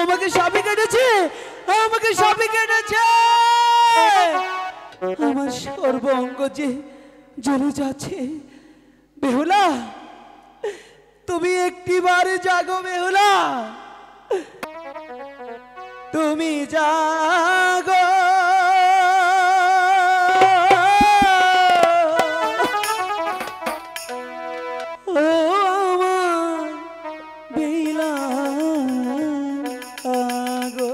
আমাকে সাপে কেটেছে, আমাকে সাপে কেটেছে। আমার সর্বাঙ্গ যে জ্বলে যাচ্ছে। বেহুলা, তুমি একটিবারে জাগো বেহুলা, তুমি জাগো। ও আমার বেহুলা আগো।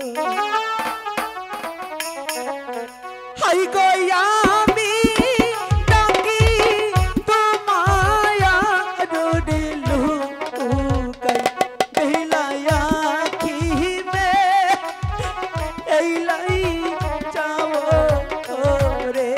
হাই গো আমি ডাকি তোমায় রোডে লুকাই, বেহুলা আঁখিবে এই লাই যাও রে।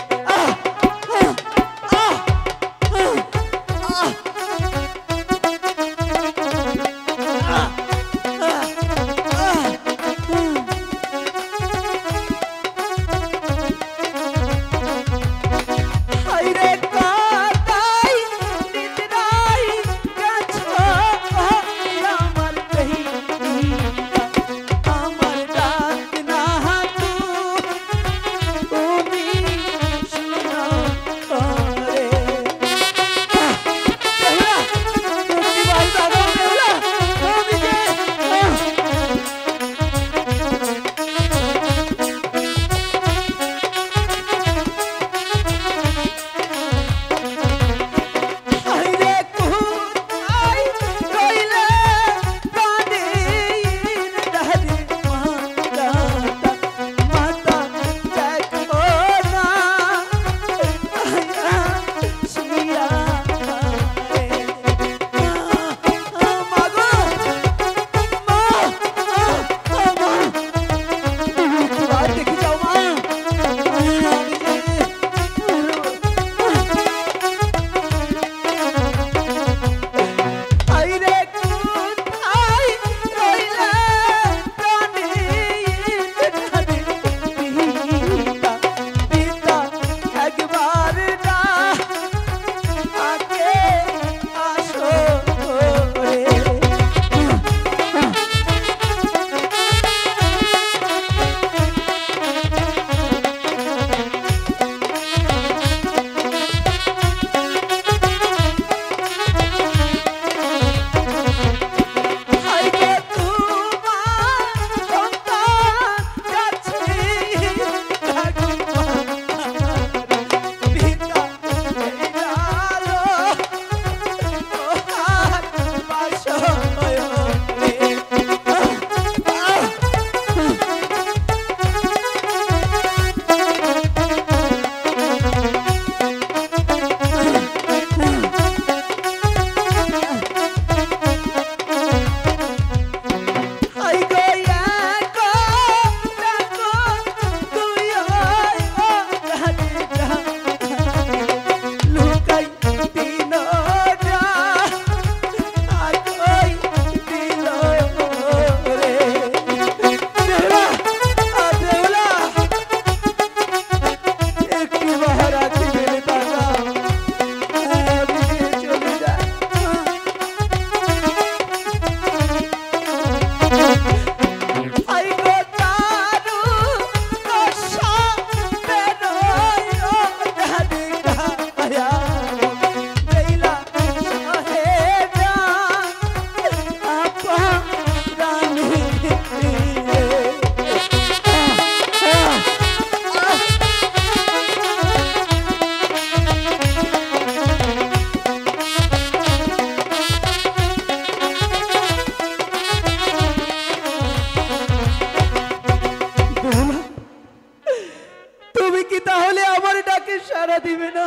সাড়া দিবে না?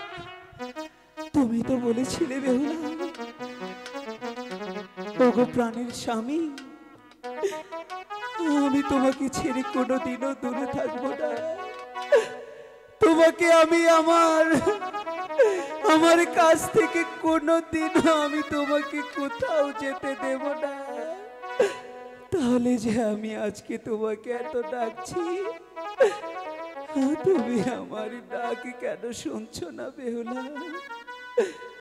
তুমি তো বলেছিলে বেহুলা, ওগো প্রাণের স্বামী, আমি তোমাকে ছেড়ে কোনোদিনও দূরে থাকবো না। তোমাকে আমি আমার কাছ থেকে কোনোদিনও আমি তোমাকে কোথাও যেতে দেব না। তাহলে যে আমি আজকে তোমাকে এত ডাকছি, তুমি আমার ডাক কেন শুনছো না বেহুলা?